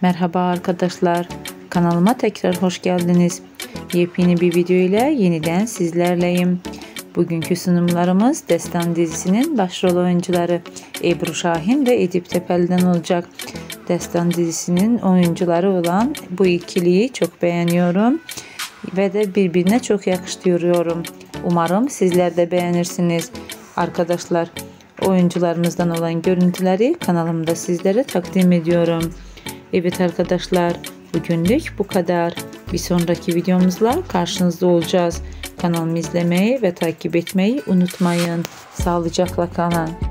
Merhaba arkadaşlar, kanalıma tekrar hoş geldiniz. Yepyeni bir video ile yeniden sizlerleyim. Bugünkü sunumlarımız Destan dizisinin başrol oyuncuları Ebru Şahin ve Edip Tepeli'den olacak. Destan dizisinin oyuncuları olan bu ikiliyi çok beğeniyorum ve de birbirine çok yakıştırıyorum. Umarım sizler de beğenirsiniz. Arkadaşlar, oyuncularımızdan olan görüntüleri kanalımda sizlere takdim ediyorum. Evet arkadaşlar, bugünlük bu kadar. Bir sonraki videomuzla karşınızda olacağız. Kanalımı izlemeyi ve takip etmeyi unutmayın. Sağlıcakla kalın.